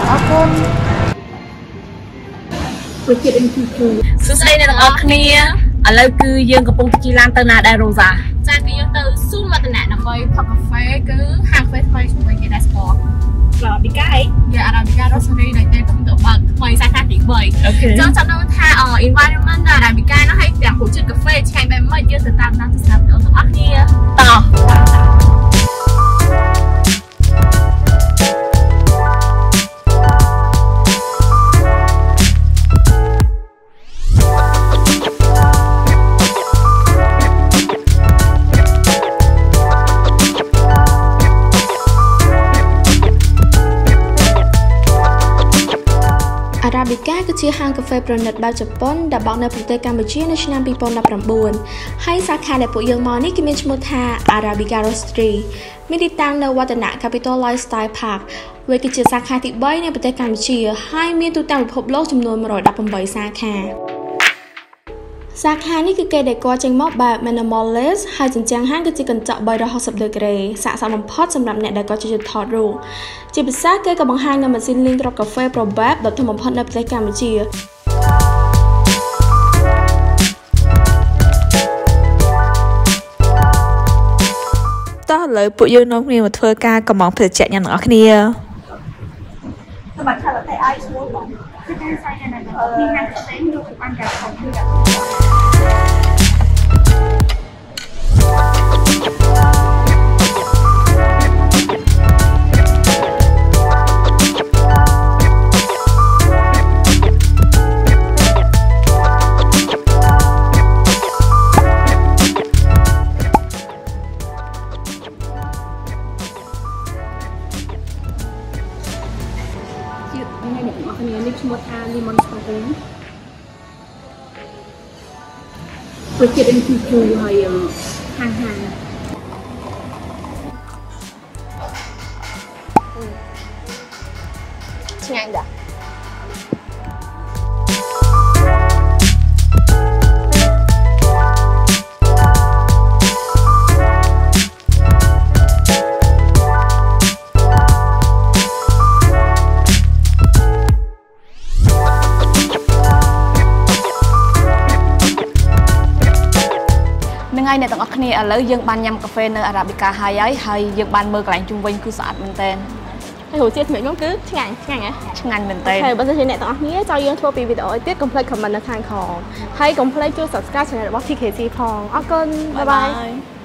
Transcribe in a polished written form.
អរគុណវិជាអ៊ីនគូគូសួស្តីអ្នកទាំងអស់គ្នាឥឡូវគឺយើងកំពុងជិះឡានទៅណាដែររ៉ូសាចាគឺយើងទៅស៊ូនវឌ្ឍនៈដើម្បីផឹកកាហ្វេគឺហាងកាហ្វេថ្មីជាមួយគេដែរស្ពតArabica ហីយ៉ា Arabica Roastery ដែលតែខ្ញុំទៅបើកថ្មីសាខាទី3ចង់ចាំដឹងថា environment Arabica នោះហើយទាំងរសជាតិកាហ្វេឆ្ងាញ់បែបម៉េចយើងទៅតាមដានទស្សនាវីដេអូទាំងអស់គ្នាតោះArabica គឺជាហាងកាហ្វេប្រណិតបែបជប៉ុនដែលបោកនៅប្រទេសកម្ពុជានៅឆ្នាំ2019ហើយសាខាដែលពួកយើងមកនេះគឺមានឈ្មោះថា Arabica Roastery មានទីតាំងនៅវឌ្ឍនៈ Capital Lifestyle Park វាគឺជាសាខាទី3នៃប្រទេសកម្ពុជាហើយមានទូទាំងពិភពលោកចំនួន118សាខាសាខានេះគឺគេដេក័រចេញមកបែប minimalist ហើយជញ្ជាំងហាងគឺជាកញ្ចក់360ដឺក្រេស័ក្តិសមបំផុតសម្រាប់អ្នកដែលគាត់ចូលចិត្តថតរូបជាពិសេសគេក៏បង្ហាញនៅម៉ាស៊ីនលេងគ្រាប់កាហ្វេ Probab ដ៏ធំបំផុតនៅប្រទេសកម្ពុជាតោះឥឡូវពួកយើងនាំគ្នាមកធ្វើការកម្មង់ភេសជ្ជៈញ៉ាំទាំងអស់គ្នាសម្រាប់ថាតែឲ្យឈ្មោះបងគឺតែសាយនៅក្នុងហាងកាហ្វេនោះបានការខំធ្វើនេះឈ្មោះថា Lemon Sparkling រសជាតិនេះជូរហើយហាងឆ្ងាញ់ដែរថ្ងៃអ្នកទាំងអស់គ្នាឥឡូវយើងបានញ៉ាំកាហ្វេនៅ Arabica ហើយយើងបានមើលកន្លែងជុំវិញគឺស្អាតមែនតើហើយរសជាតិថ្មីនោះគឺឆ្ងាញ់ហ៎ឆ្ងាញ់មែនតើហើយបើសិនជាអ្នកទាំងអស់គ្នាចង់យើងធ្វើពីវីដេអូអីទៀតកុំភ្លេច comment នៅខាងក្រោមហើយកុំភ្លេចជួយ subscribe channel របស់ TKC ផងអរគុណបាយបាយ